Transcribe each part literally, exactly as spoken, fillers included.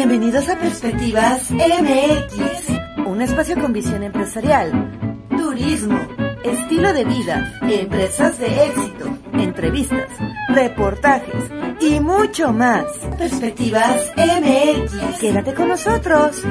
Bienvenidos a Perspectivas M X, un espacio con visión empresarial, turismo, estilo de vida, empresas de éxito, entrevistas, reportajes y mucho más. Perspectivas M X. Quédate con nosotros.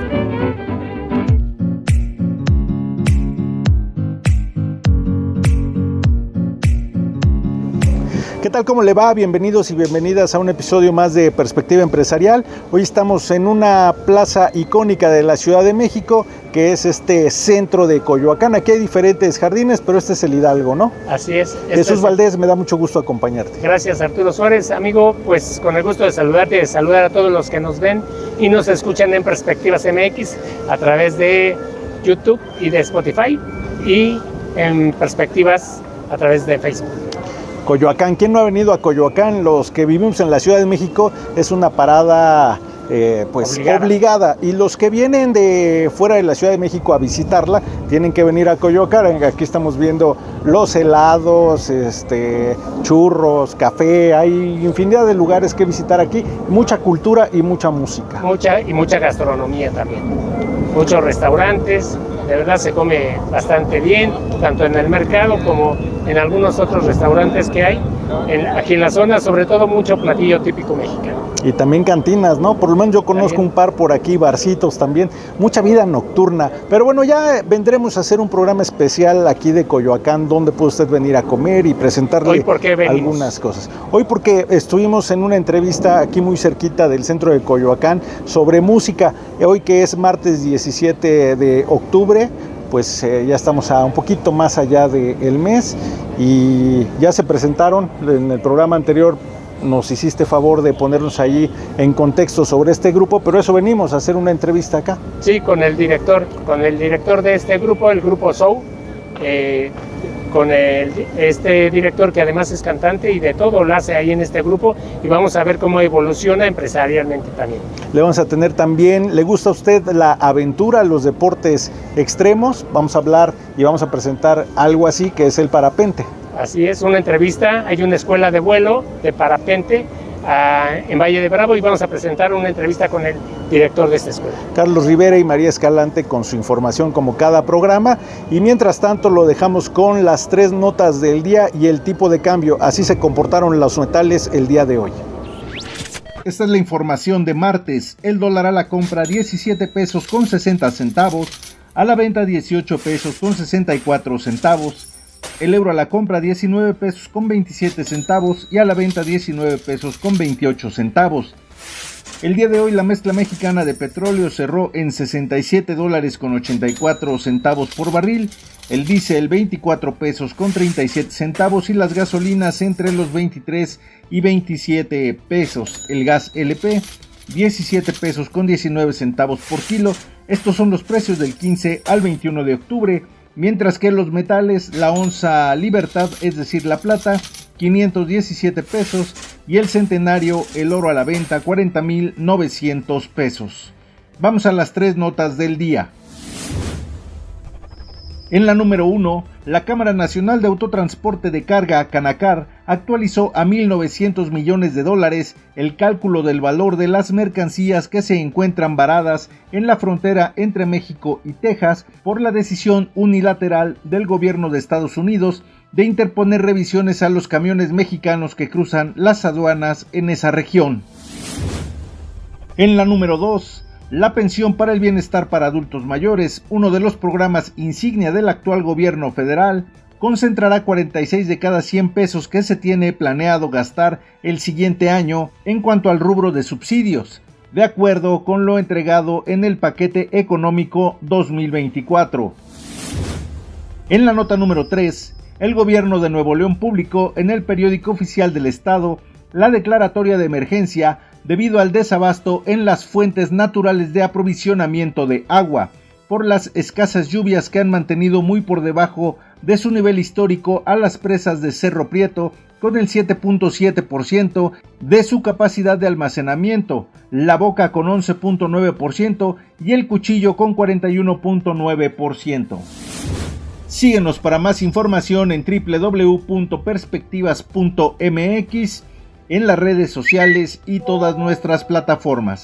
¿Qué tal? ¿Cómo le va? Bienvenidos y bienvenidas a un episodio más de Perspectiva Empresarial. Hoy estamos en una plaza icónica de la Ciudad de México, que es este centro de Coyoacán. Aquí hay diferentes jardines, pero este es el Hidalgo, ¿no? Así es. Jesús es... Valdés, me da mucho gusto acompañarte. Gracias, Arturo Suárez. Amigo, pues con el gusto de saludarte y de saludar a todos los que nos ven y nos escuchan en Perspectivas M X a través de YouTube y de Spotify y en Perspectivas a través de Facebook. Coyoacán, ¿quién no ha venido a Coyoacán? Los que vivimos en la Ciudad de México es una parada eh, pues obligada. obligada y los que vienen de fuera de la Ciudad de México a visitarla tienen que venir a Coyoacán. Aquí estamos viendo los helados, este, churros, café, hay infinidad de lugares que visitar aquí, mucha cultura y mucha música. Mucha y mucha gastronomía también, muchos restaurantes, de verdad se come bastante bien, tanto en el mercado como en algunos otros restaurantes que hay en, aquí en la zona, sobre todo mucho platillo típico mexicano. Y también cantinas, ¿no? Por lo menos yo conozco también un par por aquí, barcitos también, mucha vida nocturna. Pero bueno, ya vendremos a hacer un programa especial aquí de Coyoacán, donde puede usted venir a comer y presentarle ¿Hoy por qué venimos? Algunas cosas. Hoy porque estuvimos en una entrevista aquí muy cerquita del centro de Coyoacán sobre música. Hoy que es martes diecisiete de octubre, pues eh, ya estamos a un poquito más allá del mes y ya se presentaron en el programa anterior. Nos hiciste favor de ponernos ahí en contexto sobre este grupo, pero eso venimos a hacer una entrevista acá. Sí, con el director, con el director de este grupo, el grupo Show, eh, con el, este director que además es cantante y de todo lo hace ahí en este grupo, y vamos a ver cómo evoluciona empresarialmente también. Le vamos a tener también, ¿le gusta a usted la aventura, los deportes extremos? Vamos a hablar y vamos a presentar algo así que es el parapente. Así es, una entrevista, hay una escuela de vuelo de parapente uh, en Valle de Bravo y vamos a presentar una entrevista con el director de esta escuela. Carlos Rivera y María Escalante con su información como cada programa, y mientras tanto lo dejamos con las tres notas del día y el tipo de cambio. Así se comportaron los metales el día de hoy. Esta es la información de martes. El dólar a la compra diecisiete pesos con sesenta centavos, a la venta dieciocho pesos con sesenta y cuatro centavos. El euro a la compra diecinueve pesos con veintisiete centavos y a la venta diecinueve pesos con veintiocho centavos. El día de hoy la mezcla mexicana de petróleo cerró en sesenta y siete dólares con ochenta y cuatro centavos por barril, el diésel veinticuatro pesos con treinta y siete centavos y las gasolinas entre los veintitrés y veintisiete pesos. El gas L P diecisiete pesos con diecinueve centavos por kilo. Estos son los precios del quince al veintiuno de octubre. Mientras que los metales, la onza Libertad, es decir la plata, quinientos diecisiete pesos, y el centenario, el oro a la venta, cuarenta mil novecientos pesos. Vamos a las tres notas del día. En la número uno, la Cámara Nacional de Autotransporte de Carga, Canacar, actualizó a mil novecientos millones de dólares el cálculo del valor de las mercancías que se encuentran varadas en la frontera entre México y Texas por la decisión unilateral del gobierno de Estados Unidos de interponer revisiones a los camiones mexicanos que cruzan las aduanas en esa región. En la número dos, la pensión para el bienestar para adultos mayores, uno de los programas insignia del actual gobierno federal, concentrará cuarenta y seis de cada cien pesos que se tiene planeado gastar el siguiente año en cuanto al rubro de subsidios, de acuerdo con lo entregado en el paquete económico dos mil veinticuatro. En la nota número tres, el gobierno de Nuevo León publicó en el periódico oficial del estado la declaratoria de emergencia debido al desabasto en las fuentes naturales de aprovisionamiento de agua, por las escasas lluvias que han mantenido muy por debajo de su nivel histórico a las presas de Cerro Prieto, con el siete punto siete por ciento de su capacidad de almacenamiento, La Boca con once punto nueve por ciento y El Cuchillo con cuarenta y uno punto nueve por ciento. Síguenos para más información en doble u doble u doble u punto perspectivas punto m x, en las redes sociales y todas nuestras plataformas.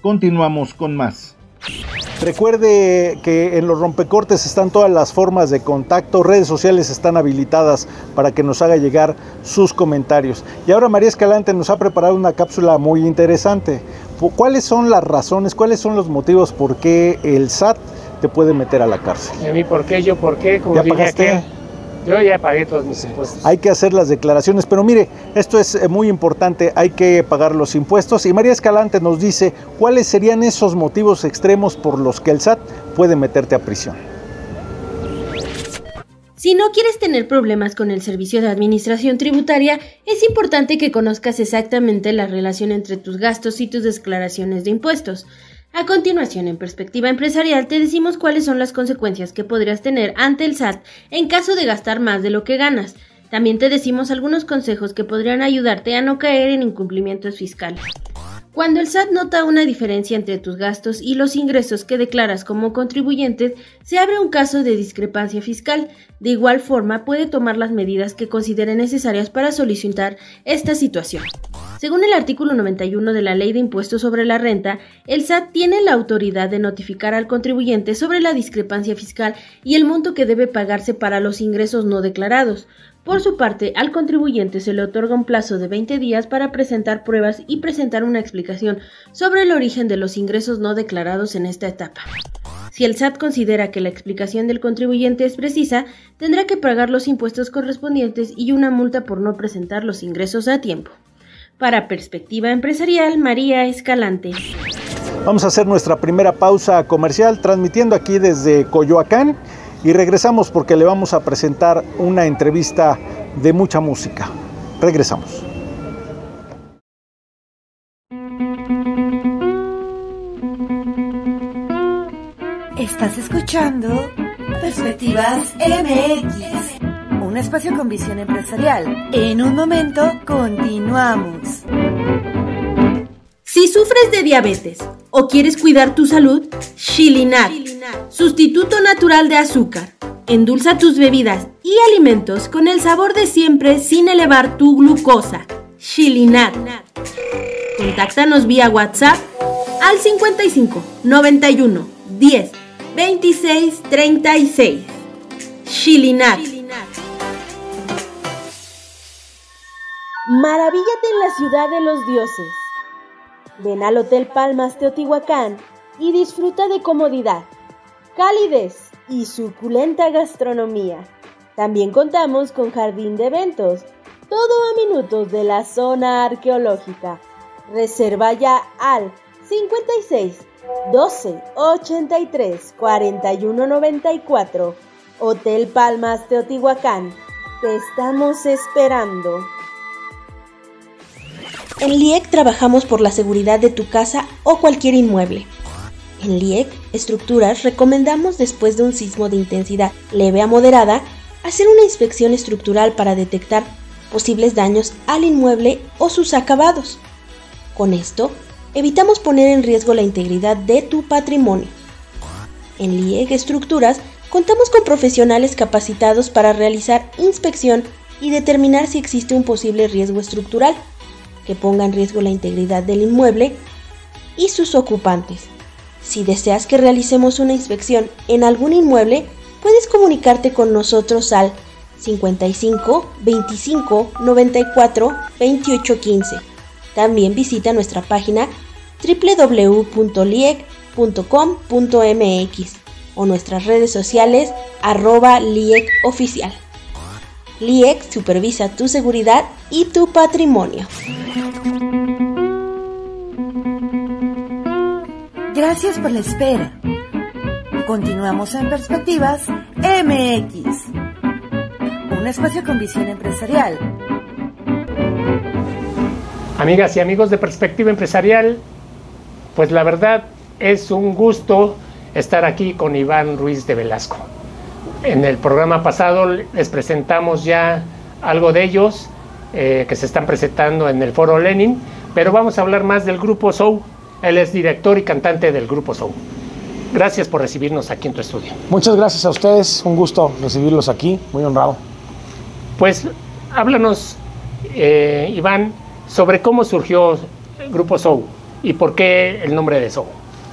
Continuamos con más. Recuerde que en los rompecortes están todas las formas de contacto, redes sociales están habilitadas para que nos haga llegar sus comentarios. Y ahora María Escalante nos ha preparado una cápsula muy interesante. ¿Cuáles son las razones, cuáles son los motivos por qué el S A T te puede meter a la cárcel? ¿Y a mí por qué? ¿Yo por qué? Como ¿Ya pagaste? Que yo ya pagué todos mis impuestos. Hay que hacer las declaraciones, pero mire, esto es muy importante, hay que pagar los impuestos. Y María Escalante nos dice cuáles serían esos motivos extremos por los que el S A T puede meterte a prisión. Si no quieres tener problemas con el Servicio de Administración Tributaria, es importante que conozcas exactamente la relación entre tus gastos y tus declaraciones de impuestos. A continuación, en Perspectiva Empresarial, te decimos cuáles son las consecuencias que podrías tener ante el S A T en caso de gastar más de lo que ganas. También te decimos algunos consejos que podrían ayudarte a no caer en incumplimientos fiscales. Cuando el S A T nota una diferencia entre tus gastos y los ingresos que declaras como contribuyente, se abre un caso de discrepancia fiscal. De igual forma, puede tomar las medidas que considere necesarias para solicitar esta situación. Según el artículo noventa y uno de la Ley de Impuestos sobre la Renta, el S A T tiene la autoridad de notificar al contribuyente sobre la discrepancia fiscal y el monto que debe pagarse para los ingresos no declarados. Por su parte, al contribuyente se le otorga un plazo de veinte días para presentar pruebas y presentar una explicación sobre el origen de los ingresos no declarados en esta etapa. Si el S A T considera que la explicación del contribuyente es precisa, tendrá que pagar los impuestos correspondientes y una multa por no presentar los ingresos a tiempo. Para Perspectiva Empresarial, María Escalante. Vamos a hacer nuestra primera pausa comercial, transmitiendo aquí desde Coyoacán, y regresamos porque le vamos a presentar una entrevista de mucha música. Regresamos. Estás escuchando Perspectivas M X, un espacio con visión empresarial. En un momento continuamos. Si sufres de diabetes o quieres cuidar tu salud, Shilinat, sustituto natural de azúcar. Endulza tus bebidas y alimentos con el sabor de siempre sin elevar tu glucosa. Shilinat. Contáctanos vía WhatsApp al cincuenta y cinco, noventa y uno, diez, veintiséis, treinta y seis. Shilinat. Maravíllate en la ciudad de los dioses. Ven al Hotel Palmas Teotihuacán y disfruta de comodidad, calidez y suculenta gastronomía. También contamos con jardín de eventos, todo a minutos de la zona arqueológica. Reserva ya al cincuenta y seis, doce, ochenta y tres, cuarenta y uno noventa y cuatro. Hotel Palmas Teotihuacán. Te estamos esperando. En L I E C trabajamos por la seguridad de tu casa o cualquier inmueble. En L I E C Estructuras recomendamos, después de un sismo de intensidad leve a moderada, hacer una inspección estructural para detectar posibles daños al inmueble o sus acabados. Con esto, evitamos poner en riesgo la integridad de tu patrimonio. En L I E C Estructuras contamos con profesionales capacitados para realizar inspección y determinar si existe un posible riesgo estructural que ponga en riesgo la integridad del inmueble y sus ocupantes. Si deseas que realicemos una inspección en algún inmueble, puedes comunicarte con nosotros al cincuenta y cinco, veinticinco, noventa y cuatro, veintiocho quince. También visita nuestra página doble u doble u doble u punto l i e c punto com punto m x o nuestras redes sociales arroba L I E C oficial. L I E C supervisa tu seguridad y tu patrimonio. Gracias por la espera. Continuamos en Perspectivas M X, un espacio con visión empresarial. Amigas y amigos de Perspectiva Empresarial, pues la verdad es un gusto estar aquí con Iván Ruiz de Velasco. En el programa pasado les presentamos ya algo de ellos eh, que se están presentando en el Foro Lenin, pero vamos a hablar más del Grupo Show. Él es director y cantante del Grupo Show. Gracias por recibirnos aquí en tu estudio. Muchas gracias a ustedes, un gusto recibirlos aquí, muy honrado. Pues háblanos, eh, Iván, sobre cómo surgió el Grupo Show. ¿Y por qué el nombre de Soul?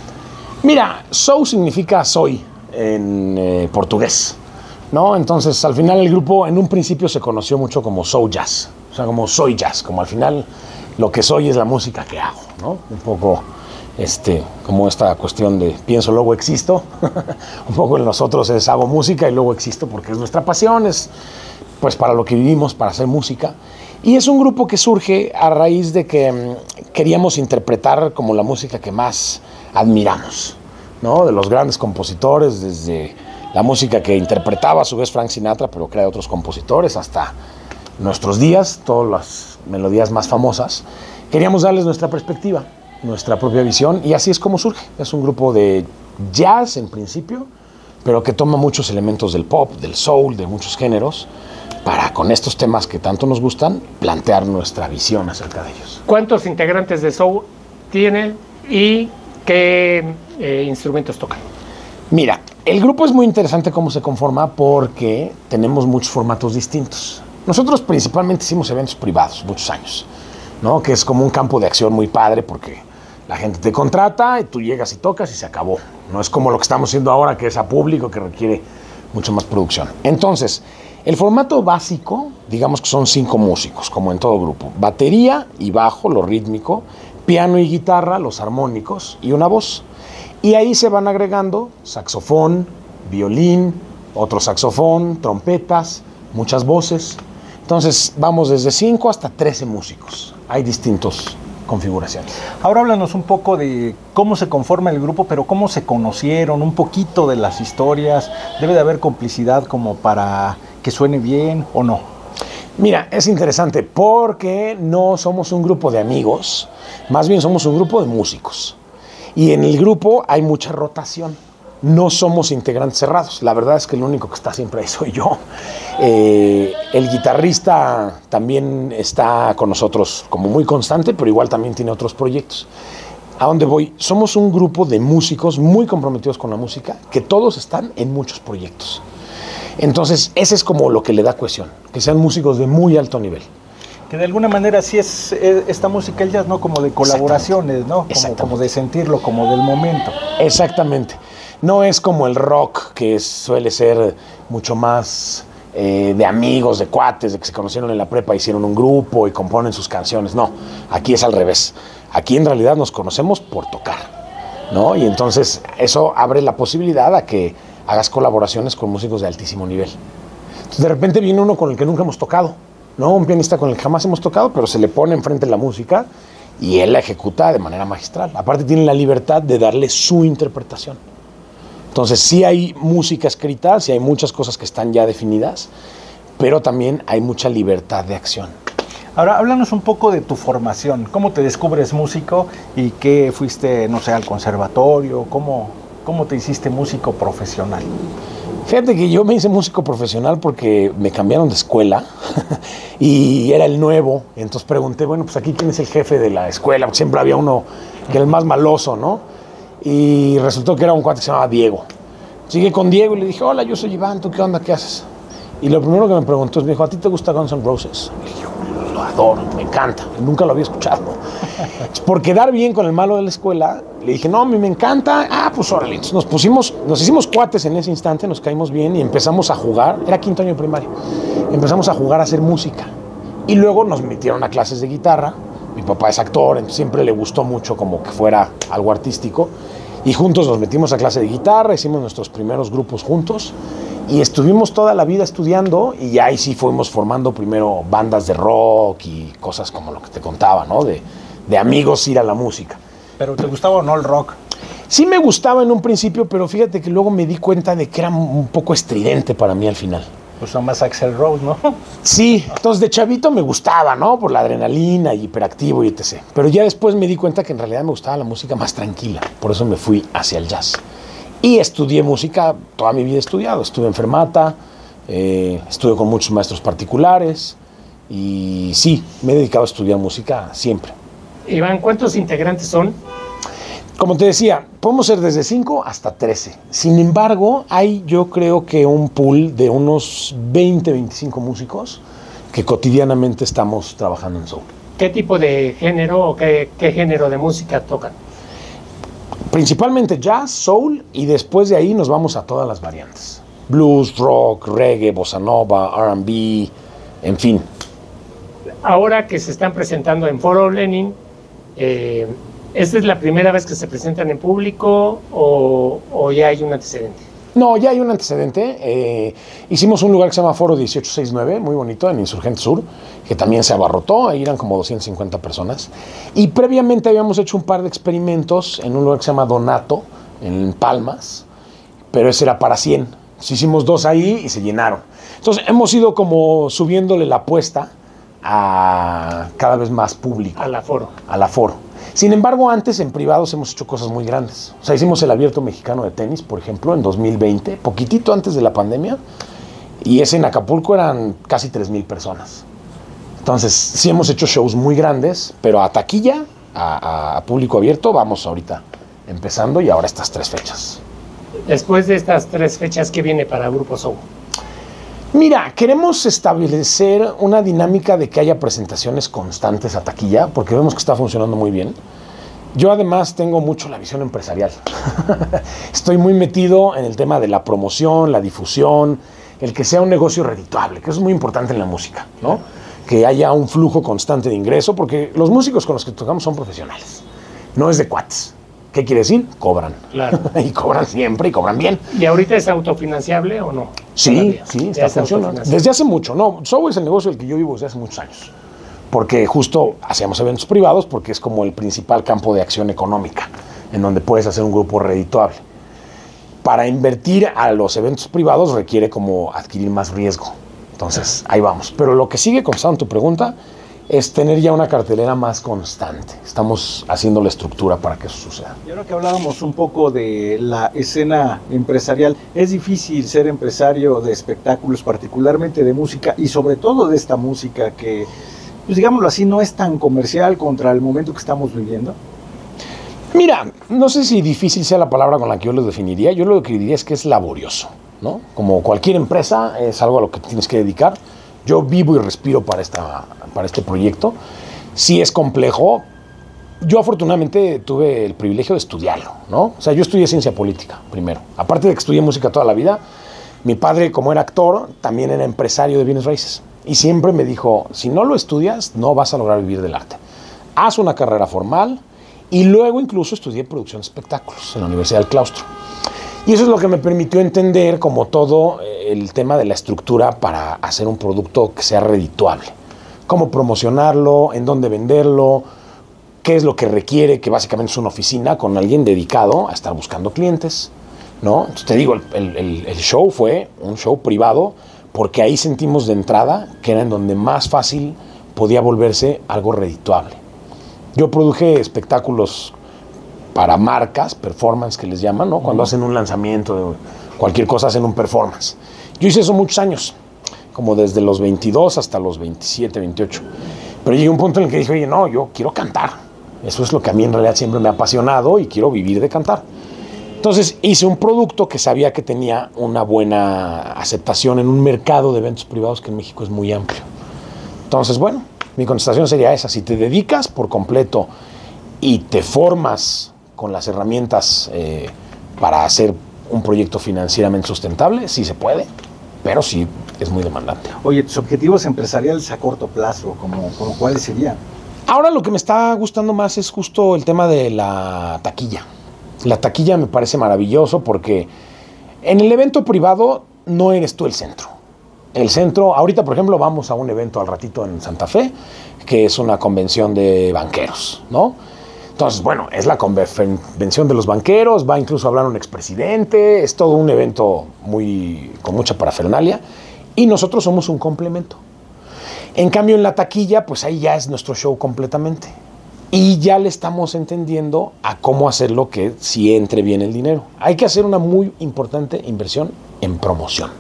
Mira, Soul significa soy en eh, portugués, ¿no? Entonces, al final el grupo en un principio se conoció mucho como Soul Jazz, o sea, como soy jazz, como al final lo que soy es la música que hago, ¿no? Un poco este, como esta cuestión de pienso, luego existo. Un poco en nosotros es hago música y luego existo porque es nuestra pasión, es pues para lo que vivimos, para hacer música. Y es un grupo que surge a raíz de que um, queríamos interpretar como la música que más admiramos, ¿no? De los grandes compositores, desde la música que interpretaba a su vez Frank Sinatra, pero crea otros compositores, hasta nuestros días, todas las melodías más famosas. Queríamos darles nuestra perspectiva, nuestra propia visión, y así es como surge. Es un grupo de jazz en principio, pero que toma muchos elementos del pop, del soul, de muchos géneros, para con estos temas que tanto nos gustan, plantear nuestra visión acerca de ellos. ¿Cuántos integrantes de Soul tiene y qué eh, instrumentos tocan? Mira, el grupo es muy interesante cómo se conforma porque tenemos muchos formatos distintos. Nosotros principalmente hicimos eventos privados muchos años, ¿no? Que es como un campo de acción muy padre porque la gente te contrata y tú llegas y tocas y se acabó. No es como lo que estamos haciendo ahora, que es a público, que requiere mucho más producción. Entonces, el formato básico, digamos que son cinco músicos, como en todo grupo. Batería y bajo, lo rítmico, piano y guitarra, los armónicos y una voz. Y ahí se van agregando saxofón, violín, otro saxofón, trompetas, muchas voces. Entonces vamos desde cinco hasta trece músicos. Hay distintas configuraciones. Ahora háblanos un poco de cómo se conforma el grupo, pero cómo se conocieron, un poquito de las historias. ¿Debe de haber complicidad como para que suene bien o no? Mira, es interesante porque no somos un grupo de amigos, más bien somos un grupo de músicos. Y en el grupo hay mucha rotación. No somos integrantes cerrados. La verdad es que el único que está siempre ahí soy yo. Eh, el guitarrista también está con nosotros como muy constante, pero igual también tiene otros proyectos. ¿A dónde voy? Somos un grupo de músicos muy comprometidos con la música, que todos están en muchos proyectos. Entonces, ese es como lo que le da cohesión, que sean músicos de muy alto nivel. Que de alguna manera sí es, es esta música el jazz, ¿no? Como de colaboraciones, ¿no? Como, como de sentirlo, como del momento. Exactamente. No es como el rock, que es, suele ser mucho más eh, de amigos, de cuates, de que se conocieron en la prepa, hicieron un grupo y componen sus canciones. No, aquí es al revés. Aquí en realidad nos conocemos por tocar, ¿no? Y entonces eso abre la posibilidad a que hagas colaboraciones con músicos de altísimo nivel. Entonces de repente viene uno con el que nunca hemos tocado, ¿no? Un pianista con el que jamás hemos tocado, pero se le pone enfrente la música y él la ejecuta de manera magistral. Aparte tiene la libertad de darle su interpretación. Entonces sí hay música escrita, sí hay muchas cosas que están ya definidas, pero también hay mucha libertad de acción. Ahora, háblanos un poco de tu formación. ¿Cómo te descubres músico y qué fuiste, no sé, al conservatorio? ¿Cómo, cómo te hiciste músico profesional? Fíjate que yo me hice músico profesional porque me cambiaron de escuela y era el nuevo. Entonces pregunté, bueno, pues aquí quién es el jefe de la escuela, porque siempre había uno que era el más maloso, ¿no? Y resultó que era un cuate que se llamaba Diego. Llegué con Diego y le dije, hola, yo soy Iván, ¿tú qué onda? ¿Qué haces? Y lo primero que me preguntó es, me dijo, ¿a ti te gusta Guns N' Roses? Y le dije, lo adoro, me encanta, nunca lo había escuchado. Por quedar bien con el malo de la escuela, le dije, no, a mí me encanta. Ah, pues órale. Entonces nos pusimos, nos hicimos cuates en ese instante, nos caímos bien y empezamos a jugar. Era quinto año de primaria. Empezamos a jugar a hacer música. Y luego nos metieron a clases de guitarra. Mi papá es actor, entonces siempre le gustó mucho como que fuera algo artístico. Y juntos nos metimos a clase de guitarra, hicimos nuestros primeros grupos juntos. Y estuvimos toda la vida estudiando y ahí sí fuimos formando primero bandas de rock y cosas como lo que te contaba, ¿no? De, de amigos ir a la música. ¿Pero te gustaba o no el rock? Sí me gustaba en un principio, pero fíjate que luego me di cuenta de que era un poco estridente para mí al final. Pues son más Axl Rose, ¿no? Sí, entonces de chavito me gustaba, ¿no? Por la adrenalina y hiperactivo y etcétera. Pero ya después me di cuenta que en realidad me gustaba la música más tranquila. Por eso me fui hacia el jazz. Y estudié música, toda mi vida he estudiado. Estuve en Fermata, eh, estuve con muchos maestros particulares. Y sí, me he dedicado a estudiar música siempre. Iván, ¿cuántos integrantes son? Como te decía, podemos ser desde cinco hasta trece. Sin embargo, hay yo creo que un pool de unos veinte, veinticinco músicos que cotidianamente estamos trabajando en Soul. ¿Qué tipo de género o qué, qué género de música tocan? Principalmente jazz, soul, y después de ahí nos vamos a todas las variantes. Blues, rock, reggae, bossa nova, R and B, en fin. Ahora que se están presentando en Foro Lenin, eh, ¿esta es la primera vez que se presentan en público o, o ya hay un antecedente? No, ya hay un antecedente. Eh, hicimos un lugar que se llama Foro dieciocho sesenta y nueve, muy bonito, en Insurgente Sur, que también se abarrotó, ahí eran como doscientas cincuenta personas. Y previamente habíamos hecho un par de experimentos en un lugar que se llama Donato, en Palmas, pero ese era para cien. Entonces hicimos dos ahí y se llenaron. Entonces hemos ido como subiéndole la apuesta a cada vez más público. Al aforo. Al aforo. Sin embargo, antes en privados hemos hecho cosas muy grandes. O sea, hicimos el Abierto Mexicano de Tenis, por ejemplo, en dos mil veinte, poquitito antes de la pandemia, y ese en Acapulco eran casi tres mil personas. Entonces, sí hemos hecho shows muy grandes, pero a taquilla, a, a público abierto, vamos ahorita empezando y ahora estas tres fechas. Después de estas tres fechas, ¿qué viene para Grupo Soul? Mira, queremos establecer una dinámica de que haya presentaciones constantes a taquilla, porque vemos que está funcionando muy bien. Yo además tengo mucho la visión empresarial. Estoy muy metido en el tema de la promoción, la difusión, el que sea un negocio redituable, que eso es muy importante en la música, ¿no? Que haya un flujo constante de ingreso, porque los músicos con los que tocamos son profesionales, no es de cuates. ¿Qué quiere decir? Cobran. Claro. Y cobran siempre y cobran bien. ¿Y ahorita es autofinanciable o no? Sí, Todavía. sí, está funcionando. Desde hace mucho, no, Soul es el negocio del que yo vivo desde hace muchos años. Porque justo hacíamos eventos privados porque es como el principal campo de acción económica, en donde puedes hacer un grupo redituable. Para invertir a los eventos privados requiere como adquirir más riesgo. Entonces, ahí vamos. Pero lo que sigue, contestando tu pregunta, es tener ya una cartelera más constante. Estamos haciendo la estructura para que eso suceda. Y ahora que hablábamos un poco de la escena empresarial, es difícil ser empresario de espectáculos, particularmente de música, y sobre todo de esta música que, pues digámoslo así, no es tan comercial contra el momento que estamos viviendo. Mira, no sé si difícil sea la palabra con la que yo lo definiría. Yo lo que diría es que es laborioso, ¿no? Como cualquier empresa, es algo a lo que tienes que dedicar. Yo vivo y respiro para, esta, para este proyecto. Sí es complejo. Yo afortunadamente tuve el privilegio de estudiarlo, ¿no? O sea, yo estudié ciencia política primero. Aparte de que estudié música toda la vida, mi padre, como era actor, también era empresario de bienes raíces. Y siempre me dijo, si no lo estudias, no vas a lograr vivir del arte. Haz una carrera formal. Y luego incluso estudié producción de espectáculos en la Universidad del Claustro. Y eso es lo que me permitió entender como todo el tema de la estructura para hacer un producto que sea redituable. Cómo promocionarlo, en dónde venderlo, qué es lo que requiere, que básicamente es una oficina con alguien dedicado a estar buscando clientes, ¿no? Entonces te digo, el, el, el show fue un show privado porque ahí sentimos de entrada que era en donde más fácil podía volverse algo redituable. Yo produje espectáculos para marcas, performance que les llaman, ¿no? Cuando uh-huh. hacen un lanzamiento, cualquier cosa hacen un performance. Yo hice eso muchos años, como desde los veintidós hasta los veintisiete, veintiocho. Pero llegué a un punto en el que dije, oye, no, yo quiero cantar. Eso es lo que a mí en realidad siempre me ha apasionado y quiero vivir de cantar. Entonces hice un producto que sabía que tenía una buena aceptación en un mercado de eventos privados que en México es muy amplio. Entonces, bueno, mi contestación sería esa: si te dedicas por completo y te formas con las herramientas eh, para hacer un proyecto financieramente sustentable, sí se puede, pero sí es muy demandante. Oye, tus objetivos empresariales a corto plazo, ¿como, como cuáles serían? Ahora lo que me está gustando más es justo el tema de la taquilla. La taquilla me parece maravilloso porque en el evento privado no eres tú el centro. El centro, ahorita por ejemplo vamos a un evento al ratito en Santa Fe, que es una convención de banqueros, ¿no? Entonces, bueno, es la convención de los banqueros, va incluso a hablar un expresidente, es todo un evento muy, con mucha parafernalia, y nosotros somos un complemento. En cambio, en la taquilla, pues ahí ya es nuestro show completamente. Y ya le estamos entendiendo a cómo hacerlo que sí entre bien el dinero. Hay que hacer una muy importante inversión en promoción.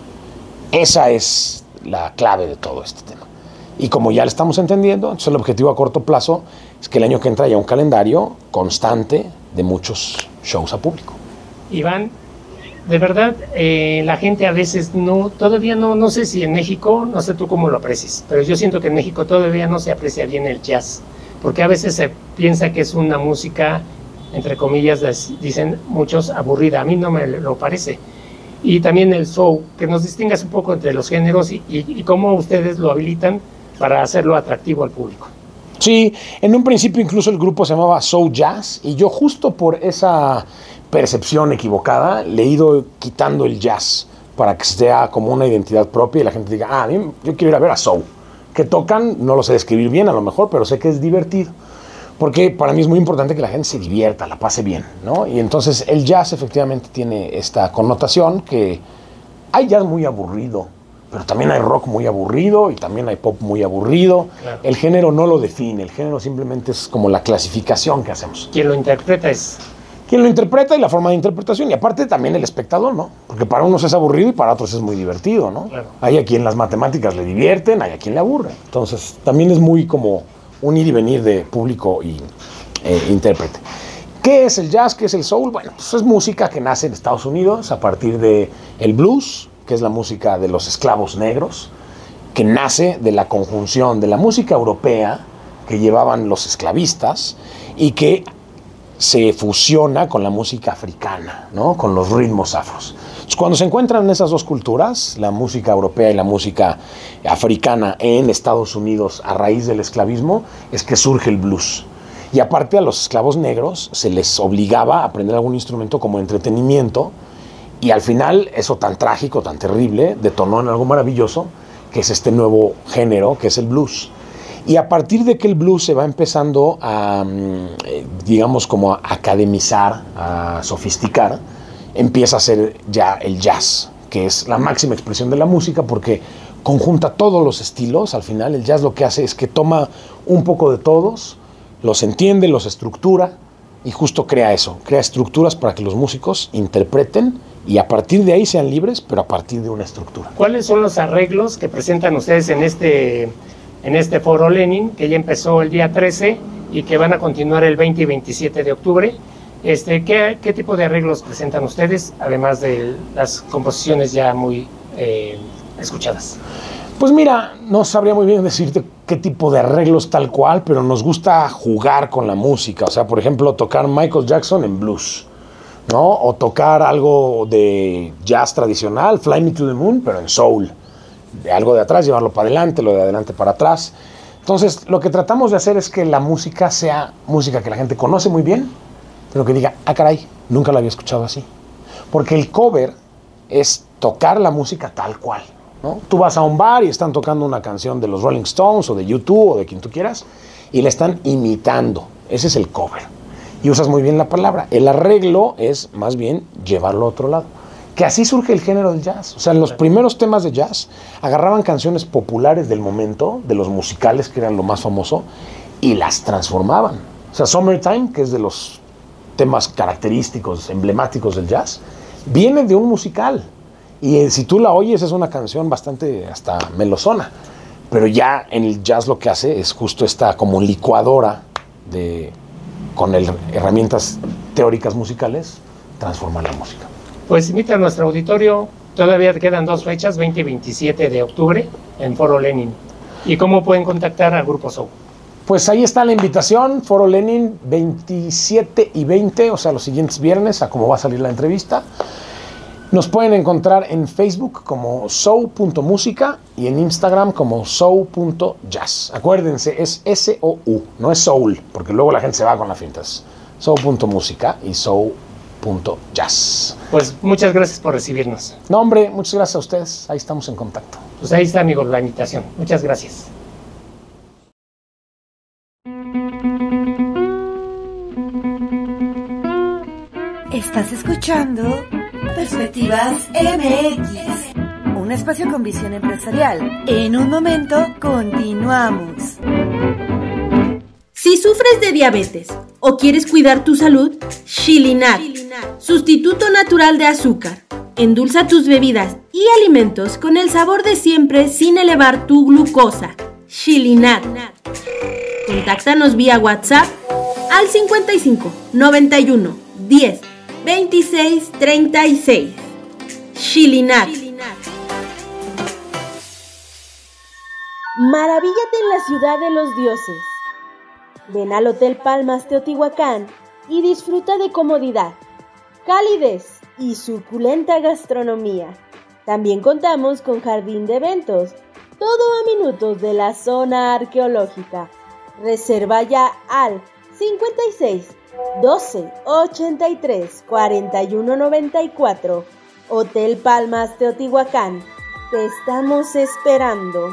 Esa es la clave de todo este tema. Y como ya le estamos entendiendo, entonces el objetivo a corto plazo es que el año que entra haya un calendario constante de muchos shows a público. Iván, de verdad, eh, la gente a veces no, todavía no, no sé si en México, no sé tú cómo lo aprecies, pero yo siento que en México todavía no se aprecia bien el jazz, porque a veces se piensa que es una música, entre comillas, dicen muchos, aburrida. A mí no me lo parece. Y también el soul, que nos distingas un poco entre los géneros y, y, y cómo ustedes lo habilitan para hacerlo atractivo al público. Sí, en un principio incluso el grupo se llamaba Soul Jazz, y yo justo por esa percepción equivocada le he ido quitando el jazz para que sea como una identidad propia y la gente diga, ah, a mí, yo quiero ir a ver a Soul. Que tocan, no lo sé describir bien a lo mejor, pero sé que es divertido. Porque para mí es muy importante que la gente se divierta, la pase bien, ¿no? Y entonces el jazz efectivamente tiene esta connotación que hay jazz muy aburrido, pero también hay rock muy aburrido y también hay pop muy aburrido. Claro. El género no lo define, el género simplemente es como la clasificación que hacemos. Quien lo interpreta es... Quien lo interpreta y la forma de interpretación, y aparte también el espectador, ¿no? Porque para unos es aburrido y para otros es muy divertido, ¿no? Claro. Hay a quien las matemáticas le divierten, hay a quien le aburre. Entonces también es muy como un ir y venir de público y eh, intérprete. ¿Qué es el jazz? ¿Qué es el soul? Bueno, pues es música que nace en Estados Unidos a partir de el blues, que es la música de los esclavos negros, que nace de la conjunción de la música europea que llevaban los esclavistas y que se fusiona con la música africana, ¿no? Con los ritmos afros. Entonces, cuando se encuentran esas dos culturas, la música europea y la música africana en Estados Unidos a raíz del esclavismo, es que surge el blues. Y aparte a los esclavos negros se les obligaba a aprender algún instrumento como entretenimiento, y al final eso tan trágico, tan terrible, detonó en algo maravilloso, que es este nuevo género, que es el blues. Y a partir de que el blues se va empezando a, digamos, como a academizar, a sofisticar, empieza a ser ya el jazz, que es la máxima expresión de la música porque conjunta todos los estilos. Al final el jazz lo que hace es que toma un poco de todos, los entiende, los estructura y justo crea eso, crea estructuras para que los músicos interpreten y a partir de ahí sean libres, pero a partir de una estructura. ¿Cuáles son los arreglos que presentan ustedes en este... en este Foro Lenin, que ya empezó el día trece y que van a continuar el veinte y veintisiete de octubre? Este, ¿qué, ¿Qué tipo de arreglos presentan ustedes, además de las composiciones ya muy eh, escuchadas? Pues mira, no sabría muy bien decirte qué tipo de arreglos tal cual, pero nos gusta jugar con la música. O sea, por ejemplo, tocar Michael Jackson en blues, ¿no? O tocar algo de jazz tradicional, Fly Me to the Moon, pero en soul. De algo de atrás, llevarlo para adelante, lo de adelante para atrás. Entonces, lo que tratamos de hacer es que la música sea música que la gente conoce muy bien, pero que diga, ah, caray, nunca la había escuchado así. Porque el cover es tocar la música tal cual, ¿no? Tú vas a un bar y están tocando una canción de los Rolling Stones o de U dos o de quien tú quieras y la están imitando. Ese es el cover. Y usas muy bien la palabra. El arreglo es más bien llevarlo a otro lado. Que así surge el género del jazz. O sea, en los primeros temas de jazz agarraban canciones populares del momento, de los musicales, que eran lo más famoso, y las transformaban. O sea, Summertime, que es de los temas característicos, emblemáticos del jazz, viene de un musical. Y eh, si tú la oyes, es una canción bastante hasta melosona. Pero ya en el jazz lo que hace es justo esta como licuadora de, con el, herramientas teóricas musicales, transformar la música. Pues invita a nuestro auditorio, todavía quedan dos fechas, veinte y veintisiete de octubre, en Foro Lenin. ¿Y cómo pueden contactar al Grupo Soul? Pues ahí está la invitación, Foro Lenin, veintisiete y veinte, o sea, los siguientes viernes, a cómo va a salir la entrevista. Nos pueden encontrar en Facebook como soul punto música y en Instagram como soul punto jazz. Acuérdense, es S O U, no es soul, porque luego la gente se va con las fintas. soul punto música y soul punto jazz. Pues muchas gracias por recibirnos. No, hombre, muchas gracias a ustedes. Ahí estamos en contacto. Pues ahí está, amigos, la invitación. Muchas gracias. Estás escuchando Perspectivas M X, un espacio con visión empresarial. En un momento continuamos. Si sufres de diabetes o quieres cuidar tu salud, Shilinat, sustituto natural de azúcar. Endulza tus bebidas y alimentos con el sabor de siempre sin elevar tu glucosa. Shilinat. Contáctanos vía WhatsApp al cincuenta y cinco, noventa y uno, diez, veintiséis, treinta y seis Chilinat. Maravíllate en la ciudad de los dioses. Ven al Hotel Palmas Teotihuacán y disfruta de comodidad, calidez y suculenta gastronomía. También contamos con jardín de eventos, todo a minutos de la zona arqueológica. Reserva ya al cincuenta y seis, doce, ochenta y tres, cuarenta y uno noventa y cuatro. Hotel Palmas Teotihuacán. Te estamos esperando.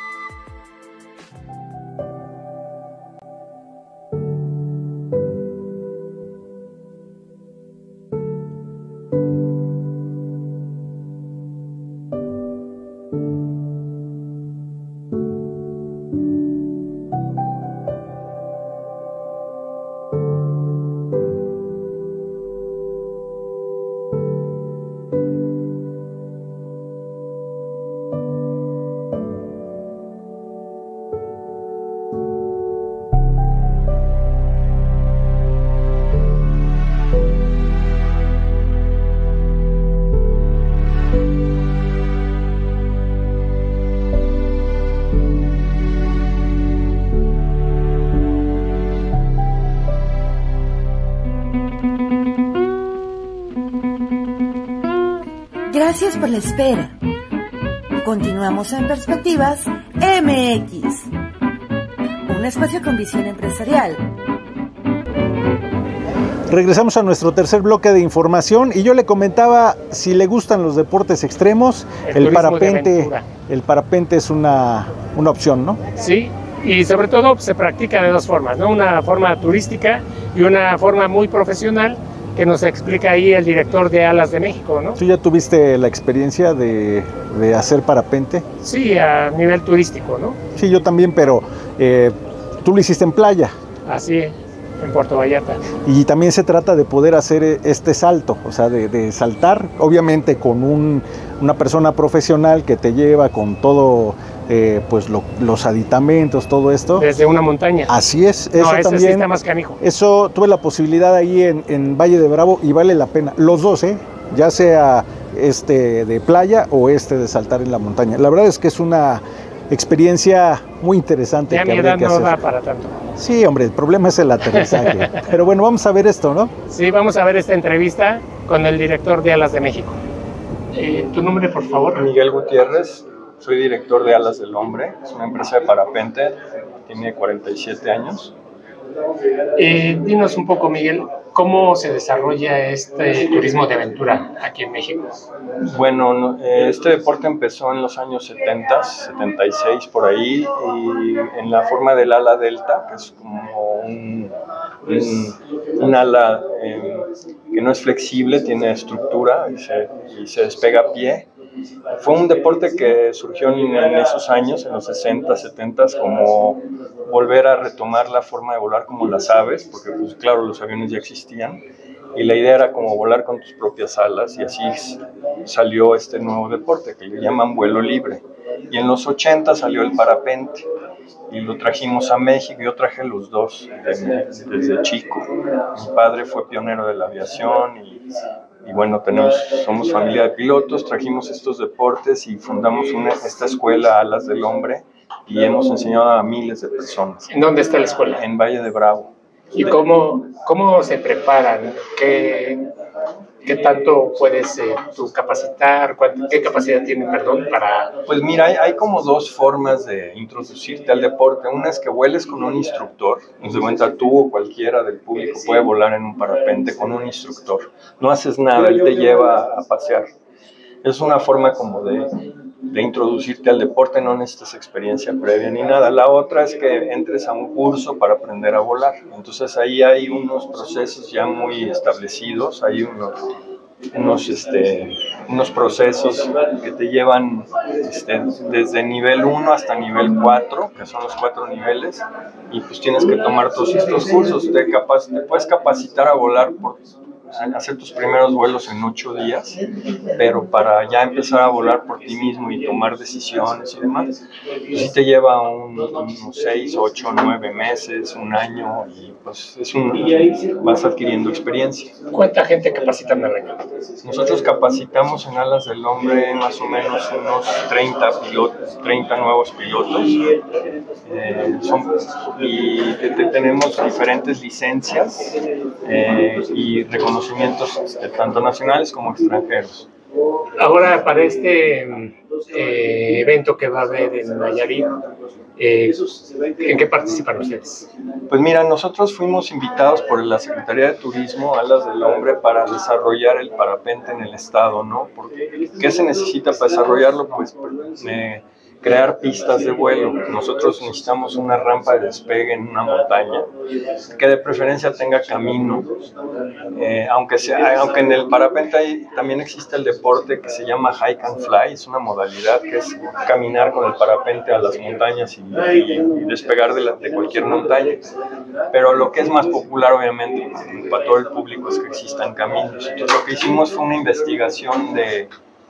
Gracias por la espera. Continuamos en Perspectivas M X, un espacio con visión empresarial. Regresamos a nuestro tercer bloque de información y yo le comentaba, si le gustan los deportes extremos, el, el parapente, el parapente es una, una opción, ¿no? Sí, y sobre todo se practica de dos formas, ¿no? Una forma turística y una forma muy profesional, que nos explica ahí el director de Alas de México, ¿no? ¿Tú ya tuviste la experiencia de, de hacer parapente? Sí, a nivel turístico, ¿no? Sí, yo también, pero eh, tú lo hiciste en playa. Así, en Puerto Vallarta. Y también se trata de poder hacer este salto, o sea, de, de saltar, obviamente con un, una persona profesional que te lleva con todo, eh, pues lo, los aditamentos, todo esto. Desde una montaña. Así es. No, eso ese también, sí está más canijo. Eso tuve la posibilidad ahí en, en Valle de Bravo y vale la pena. Los dos, ¿eh? Ya sea este de playa o este de saltar en la montaña. La verdad es que es una experiencia muy interesante. Ya que mi habría edad que no hacer. da para tanto. Sí, hombre, el problema es el aterrizaje. Pero bueno, vamos a ver esto, ¿no? Sí, vamos a ver esta entrevista con el director de Alas de México. Eh, ¿Tu nombre, por favor? Miguel Gutiérrez, soy director de Alas del Hombre, es una empresa de parapente, tiene cuarenta y siete años. Eh, dinos un poco, Miguel, ¿cómo se desarrolla este turismo de aventura aquí en México? Bueno, no, este deporte empezó en los años setenta, setenta y seis por ahí, y en la forma del ala delta, que es como un, un, un ala eh, que no es flexible, tiene estructura y se, y se despega a pie. Fue un deporte que surgió en, en esos años, en los sesenta, setenta, como volver a retomar la forma de volar como las aves, porque pues claro, los aviones ya existían, y la idea era como volar con tus propias alas, y así salió este nuevo deporte que le llaman vuelo libre. Y en los ochenta salió el parapente, y lo trajimos a México. Yo traje los dos desde, desde chico. Mi padre fue pionero de la aviación y Y bueno, tenemos, somos familia de pilotos, trajimos estos deportes y fundamos una, esta escuela Alas del Hombre y hemos enseñado a miles de personas. ¿En dónde está la escuela? En Valle de Bravo. ¿Y cómo, cómo se preparan? ¿Qué, qué tanto puedes eh, tú capacitar? ¿Qué capacidad tienen, perdón, para...? Pues mira, hay, hay como dos formas de introducirte al deporte. Una es que vueles con un instructor. Nos de cuenta, tú o cualquiera del público puede volar en un parapente con un instructor. No haces nada, él te lleva a pasear. Es una forma como de, de introducirte al deporte, no necesitas experiencia previa ni nada. La otra es que entres a un curso para aprender a volar. Entonces ahí hay unos procesos ya muy establecidos, hay unos, unos, este, unos procesos que te llevan este, desde nivel uno hasta nivel cuatro, que son los cuatro niveles, y pues tienes que tomar todos estos cursos. Te, capac- te puedes capacitar a volar por hacer tus primeros vuelos en ocho días, pero para ya empezar a volar por ti mismo y tomar decisiones y demás, pues sí te lleva un, unos seis, ocho, nueve meses, un año, y pues es un, vas adquiriendo experiencia. ¿Cuánta gente capacitan al año? Nosotros capacitamos en Alas del Hombre más o menos unos treinta pilotos, treinta nuevos pilotos, eh, son, y te, te, tenemos diferentes licencias eh, y reconocimientos este, tanto nacionales como extranjeros. Ahora, para este eh, evento que va a haber en Nayarit, eh, ¿en qué participan ustedes? Pues mira, nosotros fuimos invitados por la Secretaría de Turismo, Alas del Hombre, para desarrollar el parapente en el estado, ¿no? Porque, ¿qué se necesita para desarrollarlo? Pues eh, crear pistas de vuelo. Nosotros necesitamos una rampa de despegue en una montaña, que de preferencia tenga camino, eh, aunque, sea, aunque en el parapente hay, también existe el deporte que se llama hike and fly, es una modalidad que es caminar con el parapente a las montañas y, y, y despegar de, la, de cualquier montaña. Pero lo que es más popular, obviamente, para todo el público es que existan caminos. Entonces, lo que hicimos fue una investigación de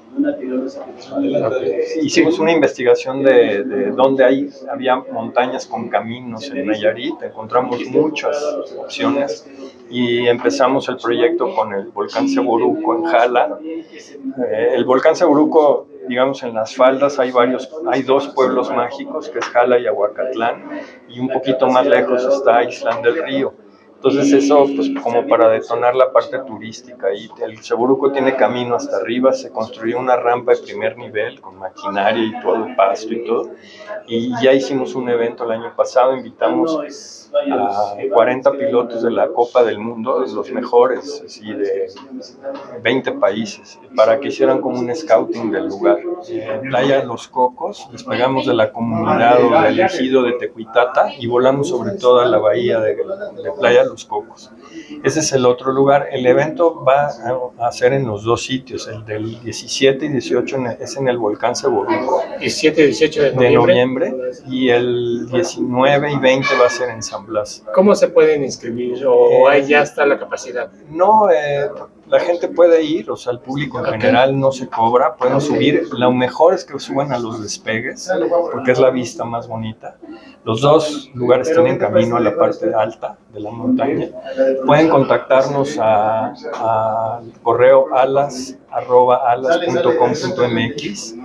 Hicimos una investigación de, de dónde hay, había montañas con caminos en Nayarit, encontramos muchas opciones y empezamos el proyecto con el volcán Ceboruco en Jala. Eh, el volcán Ceboruco, digamos, en las faldas hay varios, hay dos pueblos mágicos, que es Jala y Ahuacatlán, y un poquito más lejos está Islán del Río. Entonces eso, pues como para detonar la parte turística, y el Ceboruco tiene camino hasta arriba, se construyó una rampa de primer nivel con maquinaria y todo, pasto y todo, y ya hicimos un evento el año pasado, invitamos a cuarenta pilotos de la Copa del Mundo, de los mejores, así de veinte países, para que hicieran como un scouting del lugar. En Playa Los Cocos, despegamos de la comunidad o del ejido de Tecuitata y volamos sobre toda la bahía de, de Playa Los Cocos. Ese es el otro lugar. El evento va a ser en los dos sitios, el del diecisiete y dieciocho es en el volcán Ceboruco. diecisiete y dieciocho de noviembre. De noviembre, y el diecinueve y veinte va a ser en San Blas. ¿Cómo se pueden inscribir o ahí ya está la capacidad? No, eh, la gente puede ir, o sea, el público en general no se cobra, pueden subir. Lo mejor es que suban a los despegues, porque es la vista más bonita. Los dos lugares tienen camino a la parte alta de la montaña. Pueden contactarnos al correo alas arroba alas punto com punto m x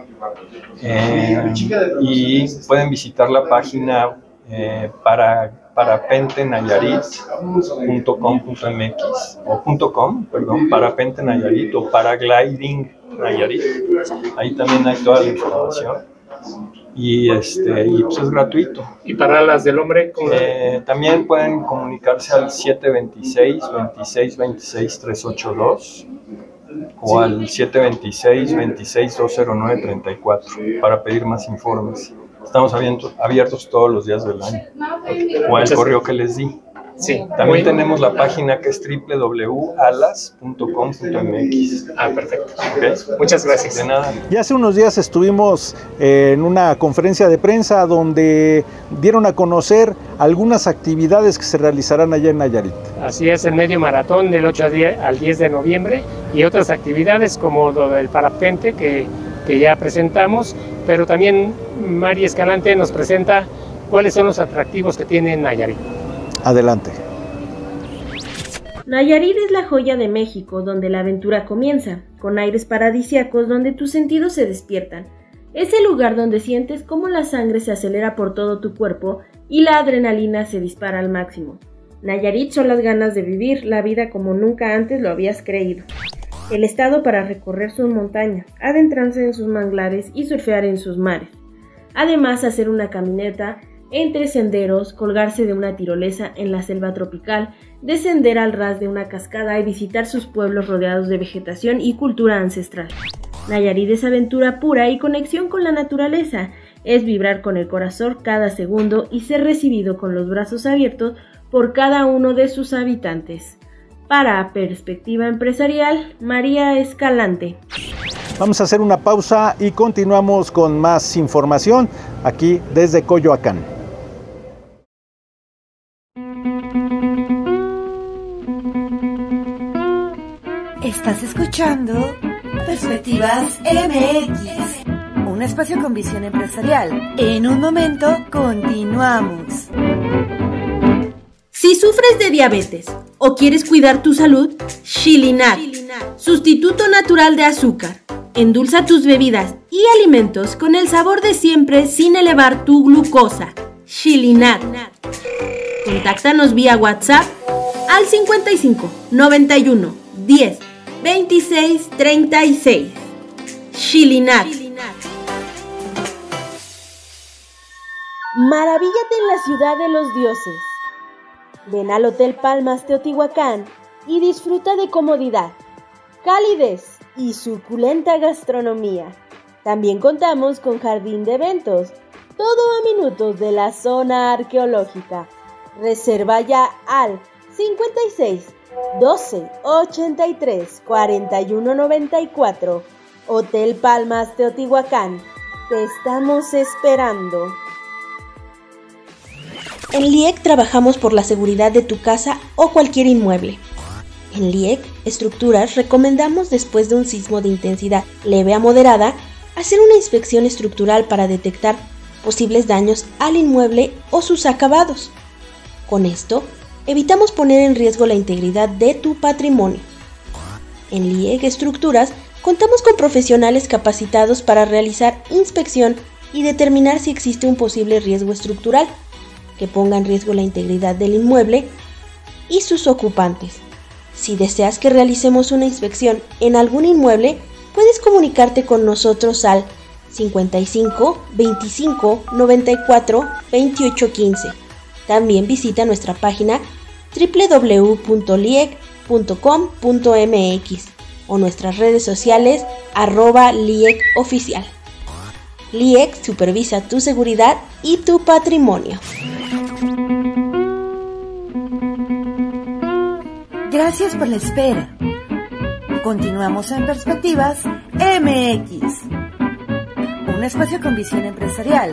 eh, y pueden visitar la página eh, para parapentenayarit punto com punto m x o .com, perdón, parapentenayarit o paragliding Nayarit. Ahí también hay toda la información. Y, este, y pues es gratuito. ¿Y para Alas del Hombre? Eh, también pueden comunicarse al siete veintiséis, veintiséis veintiséis, trescientos ochenta y dos o al siete veintiséis, veintiséis doscientos nueve treinta y cuatro para pedir más informes. Estamos abiertos, abiertos todos los días del año. O al correo que les di. Sí. También tenemos la página que es doble u doble u doble u punto alas punto com punto m x. Ah, perfecto. ¿Okay? Muchas gracias. De nada. Ya hace unos días estuvimos en una conferencia de prensa donde dieron a conocer algunas actividades que se realizarán allá en Nayarit. Así es, el medio maratón del ocho al diez de noviembre y otras actividades como lo del parapente que, que ya presentamos, pero también Mari Escalante nos presenta cuáles son los atractivos que tiene Nayarit. Adelante. Nayarit es la joya de México, donde la aventura comienza, con aires paradisíacos donde tus sentidos se despiertan. Es el lugar donde sientes cómo la sangre se acelera por todo tu cuerpo y la adrenalina se dispara al máximo. Nayarit son las ganas de vivir la vida como nunca antes lo habías creído. El estado para recorrer sus montañas, adentrarse en sus manglares y surfear en sus mares. Además, hacer una caminata entre senderos, colgarse de una tirolesa en la selva tropical, descender al ras de una cascada y visitar sus pueblos rodeados de vegetación y cultura ancestral. Nayarit es aventura pura y conexión con la naturaleza, es vibrar con el corazón cada segundo y ser recibido con los brazos abiertos por cada uno de sus habitantes. Para Perspectiva Empresarial, María Escalante. Vamos a hacer una pausa y continuamos con más información aquí desde Coyoacán. Estás escuchando Perspectivas M X, un espacio con visión empresarial. En un momento continuamos. Si sufres de diabetes o quieres cuidar tu salud, Shilinat, sustituto natural de azúcar. Endulza tus bebidas y alimentos con el sabor de siempre sin elevar tu glucosa. Shilinat. Contáctanos vía WhatsApp al cincuenta y cinco, noventa y uno, diez, veintiséis, treinta y seis. Shilinat. Maravíllate en la ciudad de los dioses. Ven al Hotel Palmas Teotihuacán y disfruta de comodidad, calidez y suculenta gastronomía. También contamos con jardín de eventos, todo a minutos de la zona arqueológica. Reserva ya al cincuenta y seis, doce, ochenta y tres, cuarenta y uno noventa y cuatro. Hotel Palmas Teotihuacán. Te estamos esperando. En L I E C trabajamos por la seguridad de tu casa o cualquier inmueble. En L I E C Estructuras recomendamos, después de un sismo de intensidad leve a moderada, hacer una inspección estructural para detectar posibles daños al inmueble o sus acabados. Con esto, evitamos poner en riesgo la integridad de tu patrimonio. En L I E C Estructuras contamos con profesionales capacitados para realizar inspección y determinar si existe un posible riesgo estructural que ponga en riesgo la integridad del inmueble y sus ocupantes. Si deseas que realicemos una inspección en algún inmueble, puedes comunicarte con nosotros al cincuenta y cinco, veinticinco, noventa y cuatro, veintiocho quince. También visita nuestra página doble u doble u doble u punto liec punto com punto m x o nuestras redes sociales arroba liec oficial. L I E C supervisa tu seguridad y tu patrimonio. Gracias por la espera. Continuamos en Perspectivas M X, un espacio con visión empresarial.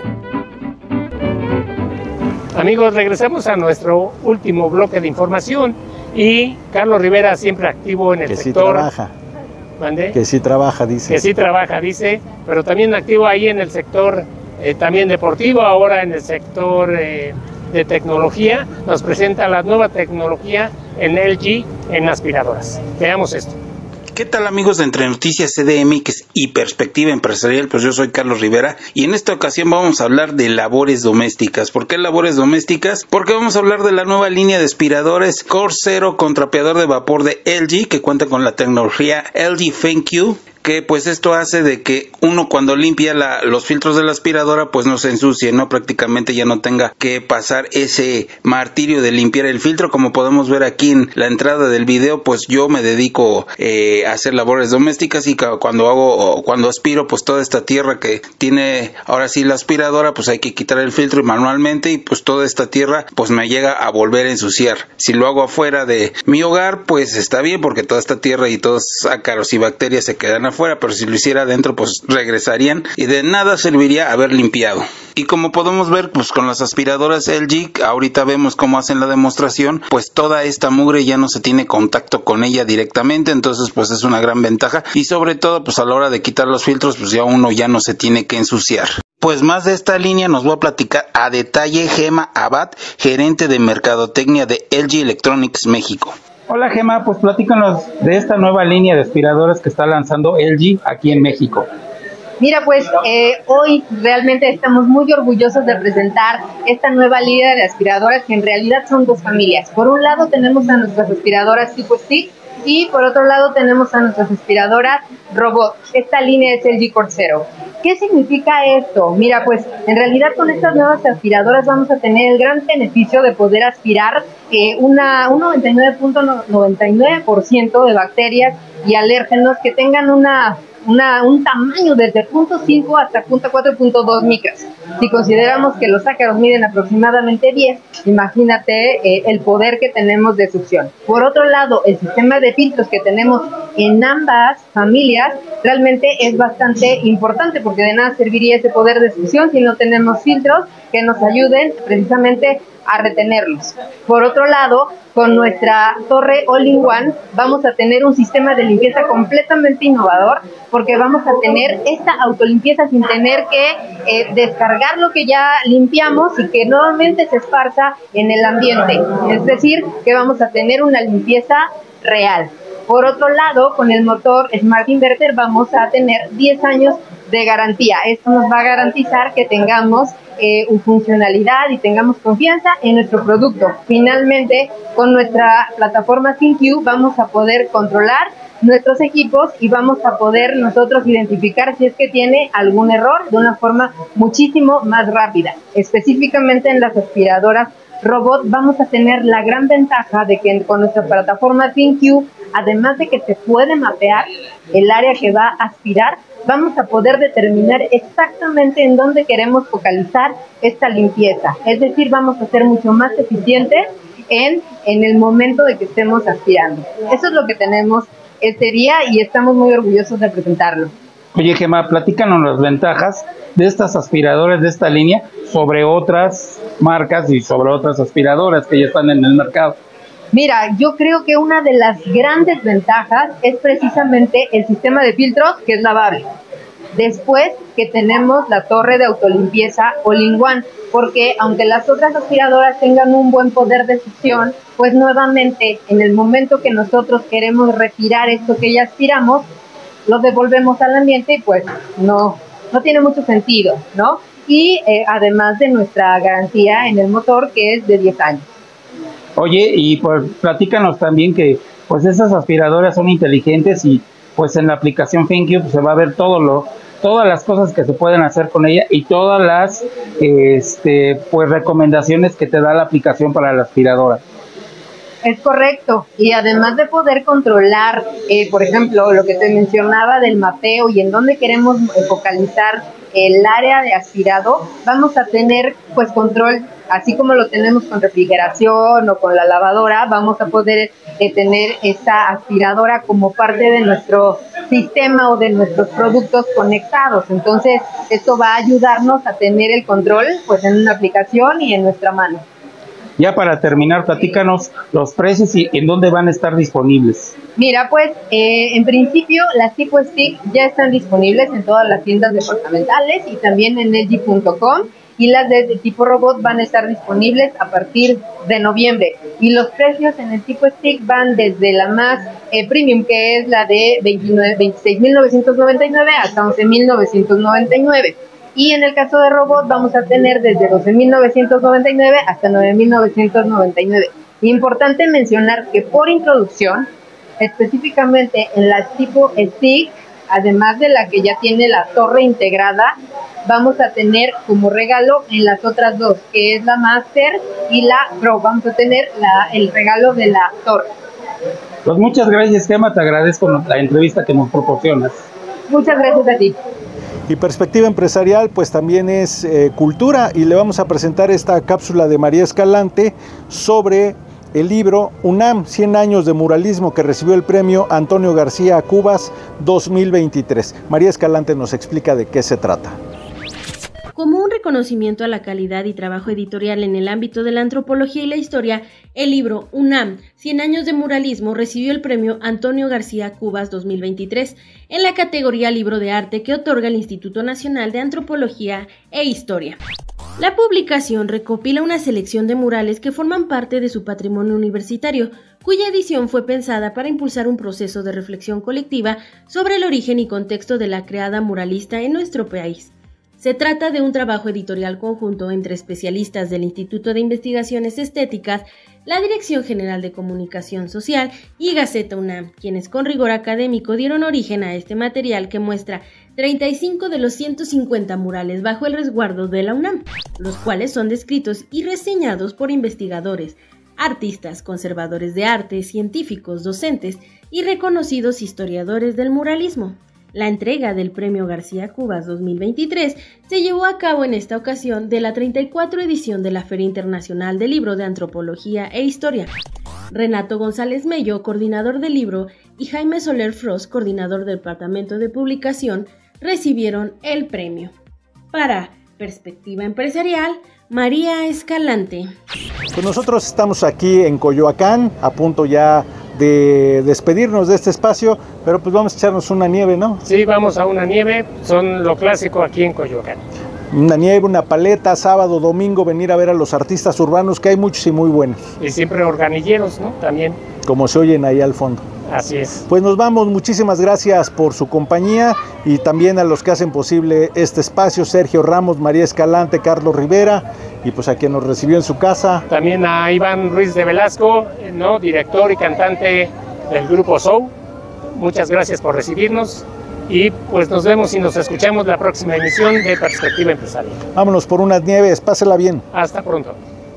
Amigos, regresamos a nuestro último bloque de información y Carlos Rivera siempre activo en el que sector. Sí trabaja. ¿Mande? Que sí trabaja, dice. Que sí trabaja, dice, pero también activo ahí en el sector eh, también deportivo, ahora en el sector eh, de tecnología. Nos presenta la nueva tecnología en L G en aspiradoras. Veamos esto. ¿Qué tal, amigos de Entre Noticias C D M X y Perspectiva Empresarial? Pues yo soy Carlos Rivera y en esta ocasión vamos a hablar de labores domésticas. ¿Por qué labores domésticas? Porque vamos a hablar de la nueva línea de aspiradores Core Zero con trapeador de vapor de L G que cuenta con la tecnología L G ThinQ, que pues esto hace de que uno cuando limpia la, los filtros de la aspiradora pues no se ensucie, ¿no? Prácticamente ya no tenga que pasar ese martirio de limpiar el filtro. Como podemos ver aquí en la entrada del video, pues yo me dedico eh, a hacer labores domésticas y cuando hago, cuando aspiro pues toda esta tierra que tiene ahora sí la aspiradora, pues hay que quitar el filtro manualmente y pues toda esta tierra pues me llega a volver a ensuciar. Si lo hago afuera de mi hogar pues está bien porque toda esta tierra y todos ácaros y bacterias se quedan afuera. Fuera, pero si lo hiciera adentro pues regresarían y de nada serviría haber limpiado. Y como podemos ver pues con las aspiradoras L G, ahorita vemos cómo hacen la demostración, pues toda esta mugre ya no se tiene contacto con ella directamente, entonces pues es una gran ventaja y sobre todo pues a la hora de quitar los filtros pues ya uno ya no se tiene que ensuciar. Pues más de esta línea nos va a platicar a detalle Gema Abad, gerente de mercadotecnia de L G Electronics México. Hola Gema, pues platícanos de esta nueva línea de aspiradoras que está lanzando L G aquí en México. Mira, pues eh, hoy realmente estamos muy orgullosos de presentar esta nueva línea de aspiradoras que en realidad son dos familias. Por un lado tenemos a nuestras aspiradoras tipo stick y por otro lado tenemos a nuestras aspiradoras robot. Esta línea es L G Core Zero. ¿Qué significa esto? Mira, pues en realidad con estas nuevas aspiradoras vamos a tener el gran beneficio de poder aspirar eh, una, un noventa y nueve punto noventa y nueve por ciento de bacterias y alérgenos que tengan una, una, un tamaño desde punto cinco hasta punto cuatro punto dos micras. Si consideramos que los ácaros miden aproximadamente diez, imagínate eh, el poder que tenemos de succión. Por otro lado, el sistema de filtros que tenemos en ambas familias realmente es bastante importante porque de nada serviría ese poder de succión si no tenemos filtros que nos ayuden precisamente a retenerlos. Por otro lado, con nuestra torre All-in-One vamos a tener un sistema de limpieza completamente innovador, porque vamos a tener esta autolimpieza sin tener que eh, descargar lo que ya limpiamos y que nuevamente se esparza en el ambiente. Es decir, que vamos a tener una limpieza real. Por otro lado, con el motor Smart Inverter vamos a tener diez años de garantía. Esto nos va a garantizar que tengamos eh, funcionalidad y tengamos confianza en nuestro producto. Finalmente, con nuestra plataforma ThinQ vamos a poder controlar nuestros equipos y vamos a poder nosotros identificar si es que tiene algún error de una forma muchísimo más rápida. Específicamente en las aspiradoras robot vamos a tener la gran ventaja de que con nuestra plataforma ThinQ, además de que se puede mapear el área que va a aspirar, vamos a poder determinar exactamente en dónde queremos focalizar esta limpieza. Es decir, vamos a ser mucho más eficientes en, en el momento de que estemos aspirando. Eso es lo que tenemos este día y estamos muy orgullosos de presentarlo. Oye, Gemma, platícanos las ventajas de estas aspiradoras de esta línea sobre otras marcas y sobre otras aspiradoras que ya están en el mercado. Mira, yo creo que una de las grandes ventajas es precisamente el sistema de filtros, que es lavable. Después que tenemos la torre de autolimpieza All-in-One, porque aunque las otras aspiradoras tengan un buen poder de succión, pues nuevamente en el momento que nosotros queremos retirar esto que ya aspiramos, lo devolvemos al ambiente y pues no, no tiene mucho sentido, ¿no? Y eh, además de nuestra garantía en el motor, que es de diez años. Oye, y pues platícanos también que pues esas aspiradoras son inteligentes y pues en la aplicación ThinQ pues, se va a ver todo lo, todas las cosas que se pueden hacer con ella y todas las este, pues recomendaciones que te da la aplicación para la aspiradora. Es correcto, y además de poder controlar, eh, por ejemplo, lo que te mencionaba del mapeo y en dónde queremos focalizar el área de aspirado, vamos a tener pues control, así como lo tenemos con refrigeración o con la lavadora, vamos a poder eh, tener esta aspiradora como parte de nuestro sistema o de nuestros productos conectados. Entonces, esto va a ayudarnos a tener el control pues en una aplicación y en nuestra mano. Ya para terminar, platícanos los precios y en dónde van a estar disponibles. Mira, pues eh, en principio las tipo stick ya están disponibles en todas las tiendas departamentales y también en L G punto com, y las de, de tipo robot van a estar disponibles a partir de noviembre. Y los precios en el tipo stick van desde la más eh, premium, que es la de veintiséis mil novecientos noventa y nueve hasta once mil novecientos noventa y nueve. Y en el caso de robot vamos a tener desde doce mil novecientos noventa y nueve hasta nueve mil novecientos noventa y nueve. Importante mencionar que por introducción, específicamente en la tipo stick, además de la que ya tiene la torre integrada, vamos a tener como regalo en las otras dos, que es la Master y la Pro. Vamos a tener la, el regalo de la torre. Pues muchas gracias, Gemma, te agradezco la entrevista que nos proporcionas. Muchas gracias a ti. Y Perspectiva Empresarial pues también es eh, cultura, y le vamos a presentar esta cápsula de María Escalante sobre el libro UNAM, cien años de muralismo, que recibió el premio Antonio García Cubas dos mil veintitrés. María Escalante nos explica de qué se trata. Como un reconocimiento a la calidad y trabajo editorial en el ámbito de la antropología y la historia, el libro UNAM, cien años de muralismo, recibió el premio Antonio García Cubas dos mil veintitrés en la categoría Libro de Arte que otorga el Instituto Nacional de Antropología e Historia. La publicación recopila una selección de murales que forman parte de su patrimonio universitario, cuya edición fue pensada para impulsar un proceso de reflexión colectiva sobre el origen y contexto de la creada muralista en nuestro país. Se trata de un trabajo editorial conjunto entre especialistas del Instituto de Investigaciones Estéticas, la Dirección General de Comunicación Social y Gaceta UNAM, quienes con rigor académico dieron origen a este material que muestra treinta y cinco de los ciento cincuenta murales bajo el resguardo de la UNAM, los cuales son descritos y reseñados por investigadores, artistas, conservadores de arte, científicos, docentes y reconocidos historiadores del muralismo. La entrega del Premio García Cubas dos mil veintitrés se llevó a cabo en esta ocasión de la treinta y cuatro edición de la Feria Internacional del Libro de Antropología e Historia. Renato González Mello, coordinador del libro, y Jaime Soler Frost, coordinador del Departamento de Publicación, recibieron el premio. Para Perspectiva Empresarial, María Escalante. Pues nosotros estamos aquí en Coyoacán, a punto ya de despedirnos de este espacio, pero pues vamos a echarnos una nieve, ¿no? Sí, vamos a una nieve, son lo clásico aquí en Coyoacán. Una nieve, una paleta, sábado, domingo, venir a ver a los artistas urbanos, que hay muchos y muy buenos. Y siempre organilleros, ¿no? También. Como se oyen ahí al fondo. Así es. Pues nos vamos, muchísimas gracias por su compañía y también a los que hacen posible este espacio, Sergio Ramos, María Escalante, Carlos Rivera, y pues a quien nos recibió en su casa. También a Iván Ruiz de Velasco, ¿no? Director y cantante del grupo Soul. Muchas gracias por recibirnos y pues nos vemos y nos escuchamos la próxima emisión de Perspectiva Empresarial. Vámonos por unas nieves, pásela bien. Hasta pronto.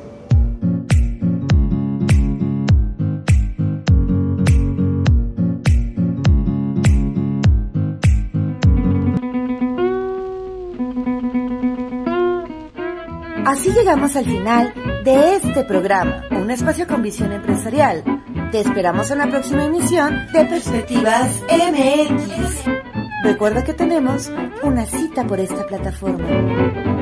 Así llegamos al final de este programa, un espacio con visión empresarial. Te esperamos en la próxima emisión de Perspectivas M X. Recuerda que tenemos una cita por esta plataforma.